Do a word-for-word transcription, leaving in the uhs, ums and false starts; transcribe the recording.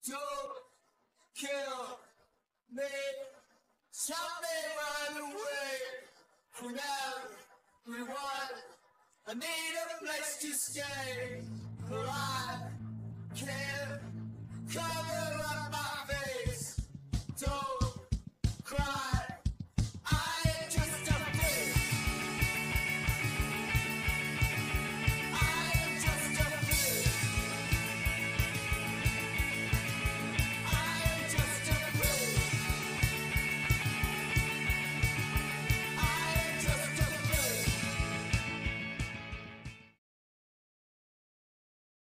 Don't kill me. Help me run away from everyone. I need a place to stay. But I can't cover up my face. Don't cry.